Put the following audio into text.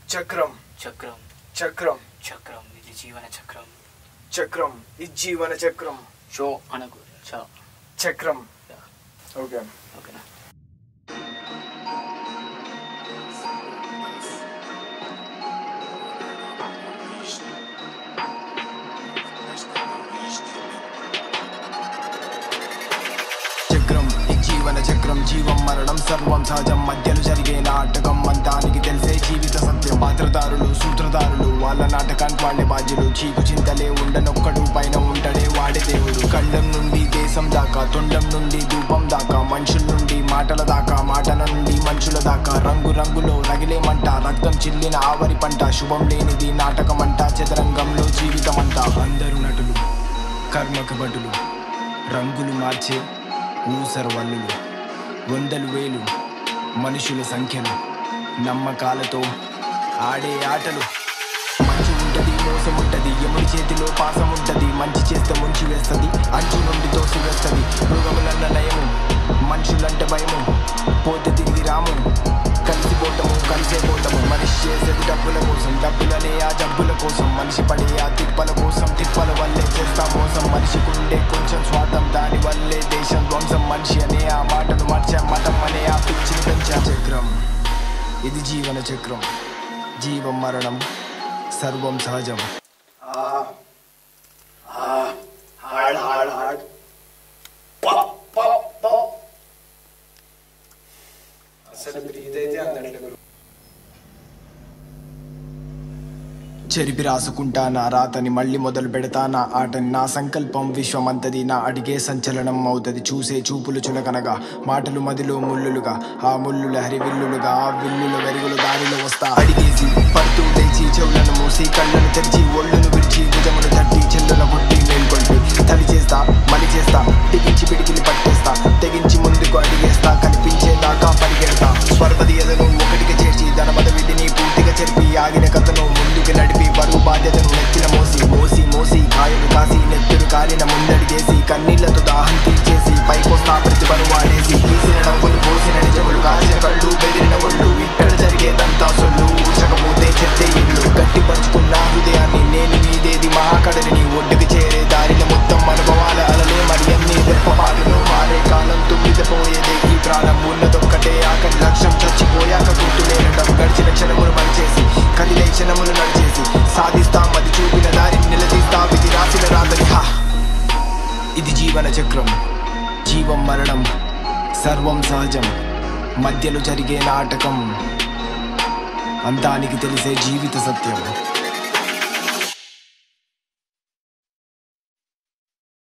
చక్రం చక్రం చక్రం చక్రం ఇది జీవన చక్రం చక్రం ఇది జీవన చక్రం షో అనకు చక్రం ఓకే ఓకేనా జీవన చక్రం జీవం మరణం సర్వం సహజం మధ్యలో జరిగే నాటకం అంతానికి తెలిసే జీవిత సత్యం పాత్రదారులు సూత్రధారులు వాళ్ళ నాటకానికి వాళ్ళే బాధ్యులు చీకు చింతలే ఉండనొక్కడు పైన ఉంటాడే వాడే దేవుడు ఖండం నుండి దేశం దాకా తొండం నుండి ధూపం దాకా మనుషుల నుండి మాటల దాకా మాటల నుండి మనుషుల దాకా రంగు రంగులో రగిలేమంట రక్తం చిల్లిన ఆవరి పంట శుభం లేనిది నాటకమంట చదరంగంలో జీవితమంట అందరు నటులు కర్మకు బటులు రంగులు మార్చే ఊసరవల్లులు వందలు వేలు మనుషుల సంఖ్యలు నమ్మకాలతో ఆడే ఆటలు మంచి ఉంటది మోసం ఉంటది ఎముడి చేతిలో పాసం ఉంటది మంచి చేస్తే ముంచి వేస్తుంది అంచు నుండి తోసి వేస్తుంది మృగములన్న నయము మనుషులంటే భయము పోతే తిరిగి రాము కలిసిపోతాము కలిసే పోతాము మనిషి చేసేది డబ్బుల కోసం డబ్బులనే ఆ జబ్బుల కోసం మనిషి పడే ఆ తిప్పల కోసం తిప్పల వల్లే చేస్తా మోసం మనిషికి ఉండే కొంచెం స్వార్థం దాని వల్లే దేశం ధ్వంసం మనిషి అనే ఆ మాటను మార్చా మతం అనే ఆ పిచ్చిని పెంచా చక్రం ఇది జీవన చక్రం జీవం మరణం సర్వం సహజం చెరిపి రాసుకుంటా నా రాతని మళ్ళీ మొదలు పెడతా నా ఆటని నా సంకల్పం విశ్వమంతది నా అడిగే సంచలనం అవుతుంది చూసే చూపులు చులకనగా మాటలు మదిలో ముళ్ళులుగా ఆ ముళ్ళుల హరివిల్లులుగా ఆ విల్లుల వెరుగుల దారిలో వస్తా అడిగేసి పడుతూ లేచి చెవులను మూసి కళ్ళను తెరిచి ఒళ్ళును విడిచి భుజమును తట్టి చెల్లున పుట్టి మేల్కొల్పి తడి చేస్తా మలి చేస్తా తెగించి పిడికిలి పట్టేస్తా తెగించి ముందుకు అడిగేస్తా కనిపించేదాకా పరిగెడతా స్వర్పది ఎదను ఒకటిగా చేర్చి ధనమద విధిని పూర్తిగా చెరిపి ఆగిన కథను ముందుకు నడిపి బరువు బాధ్యతను నెత్తిన మోసి మోసి మోసి కాయలు కాసి నెత్తురు కాలిన ముందడిగేసి కన్నీళ్లతో దాహం తీర్చేసి పైకొస్తా ప్రతిభను వాడేసి తీసిన నవ్వులు పోసిన నిజములు కాసిన కళ్ళు బెదిరిన ఒళ్ళు ఇక్కడ జరిగేదంతా సొల్లు ఊచకపోతే చెత్తే ఇల్లు గట్టిపరుచుకున్న హృదయాన్ని నేను మీదేది మహాకడలిని ఒడ్డుకు చేరే దారిన మొత్తం అనుభవాల అలలే మరి అన్ని రెప్పపాటును మారే కాలం తుమ్మిదపోయేదే ఈ ప్రాణం ఉన్నదొక్కటే ఆకలి లక్ష్యం చచ్చిపోయాక గుర్తులేనడం గడిచిన క్షణములు పనిచేసి కదిలే క్షణములు నడిచేసి సాధిస్తాం అది చూపిన దారిని నిలదీస్తా విధి రాసిన రాదని ఇది జీవన చక్రం జీవం మరణం సర్వం సహజం మధ్యలో జరిగే నాటకం అంతానికి తెలిసే జీవిత సత్యం